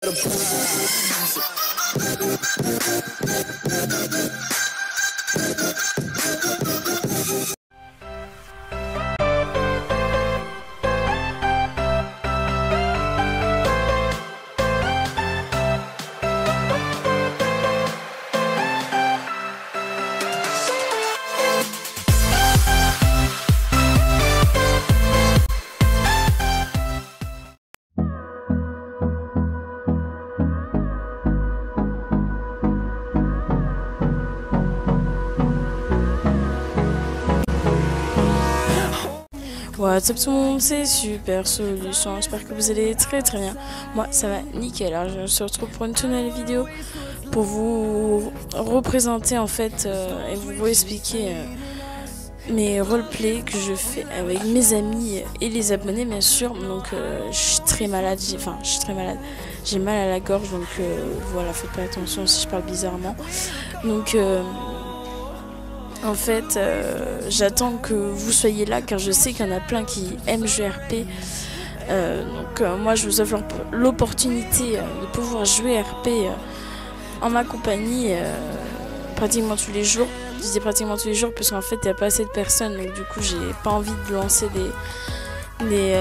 What's up tout le monde, c'est Super Solution, j'espère que vous allez très bien. Moi ça va nickel, alors je me retrouve pour une toute nouvelle vidéo pour vous représenter en fait et vous expliquer mes roleplays que je fais avec mes amis et les abonnés bien sûr. Donc je suis très malade, j'ai mal à la gorge, donc voilà, faites pas attention si je parle bizarrement. Donc en fait, j'attends que vous soyez là car je sais qu'il y en a plein qui aiment jouer RP. Moi je vous offre l'opportunité de pouvoir jouer RP en ma compagnie pratiquement tous les jours. Je disais pratiquement tous les jours parce qu'en fait il n'y a pas assez de personnes, donc du coup j'ai pas envie de lancer des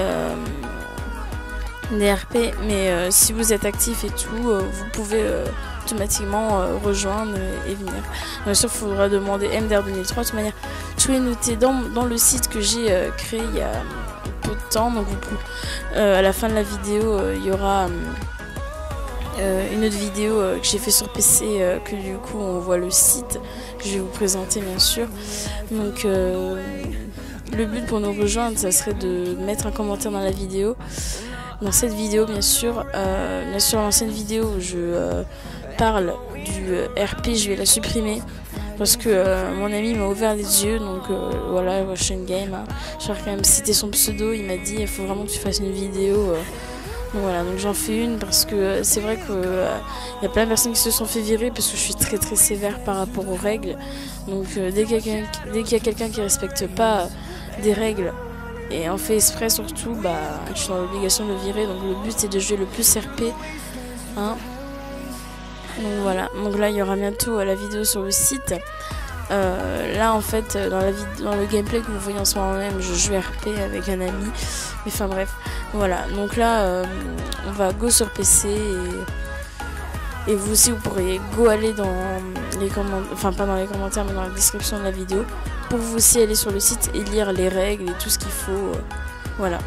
RP. Mais si vous êtes actif et tout, vous pouvez automatiquement rejoindre et venir. Bien sûr, il faudra demander MDR 2003. De toute manière, tout est noté dans le site que j'ai créé il y a peu de temps. Donc, à la fin de la vidéo, il y aura une autre vidéo que j'ai fait sur PC, que du coup, on voit le site que je vais vous présenter, bien sûr. Donc, le but pour nous rejoindre, ça serait de mettre un commentaire dans la vidéo. Dans cette vidéo, bien sûr, l'ancienne vidéo où je parle du RP, je vais la supprimer parce que mon ami m'a ouvert les yeux. Donc voilà, Russian Game, hein. Je vais quand même citer son pseudo. Il m'a dit il faut vraiment que tu fasses une vidéo. Donc voilà, donc j'en fais une parce que c'est vrai qu'il y a plein de personnes qui se sont fait virer parce que je suis très sévère par rapport aux règles. Donc dès qu'il y a quelqu'un qui respecte pas des règles et en fait exprès surtout, bah je suis dans l'obligation de le virer. Donc le but c'est de jouer le plus RP, hein. Donc voilà, donc là il y aura bientôt la vidéo sur le site. Là en fait dans le gameplay que vous voyez en ce moment même, je joue RP avec un ami. Mais enfin bref, voilà, donc là on va go sur PC et vous aussi vous pourrez go aller dans les commentaires, enfin pas dans les commentaires mais dans la description de la vidéo, pour vous aussi aller sur le site et lire les règles et tout ce qu'il faut, voilà.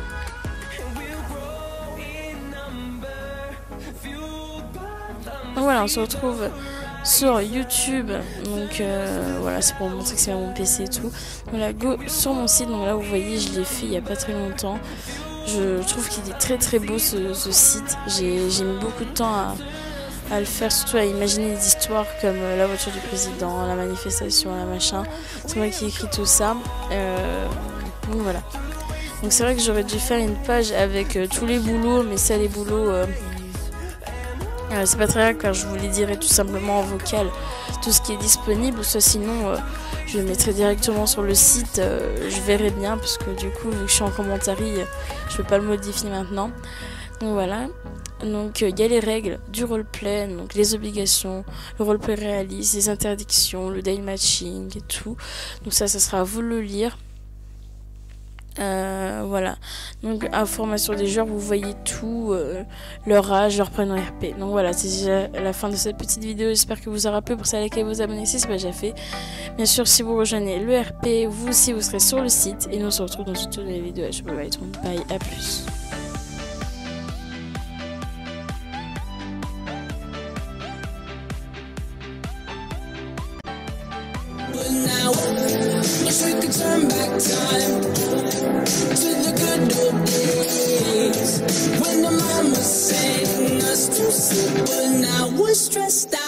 Donc voilà, on se retrouve sur YouTube. Donc voilà, c'est pour vous montrer que c'est mon PC et tout. Voilà, go sur mon site. Donc là vous voyez, je l'ai fait il n'y a pas très longtemps. Je trouve qu'il est très beau ce site. J'ai mis beaucoup de temps à le faire, surtout à imaginer des histoires comme la voiture du président, la manifestation, la machin. C'est moi qui ai écrit tout ça. Donc voilà. Donc c'est vrai que j'aurais dû faire une page avec tous les boulots, mais ça, les boulots c'est pas très grave car je vous les dirai tout simplement en vocal tout ce qui est disponible, ou soit sinon je le mettrai directement sur le site, je verrai bien parce que du coup vu que je suis en commentaire je peux pas le modifier maintenant. Donc voilà, donc il y a les règles du roleplay, donc les obligations, le roleplay réaliste, les interdictions, le day matching et tout. Donc ça sera à vous de le lire. Voilà, donc information des joueurs, vous voyez tout, leur âge, leur prénom RP. Donc voilà, c'est déjà la fin de cette petite vidéo. J'espère que vous aura plu. Pour ça, likez, vous abonner si ce n'est pas déjà fait. Bien sûr, si vous rejoignez le RP, vous aussi vous serez sur le site et nous on se retrouve dans toutes les vidéos. Je vous bye tout le monde, bye, à plus. Wish we could turn back time to the good old days when the mama sang us to sleep, but now we're stressed out.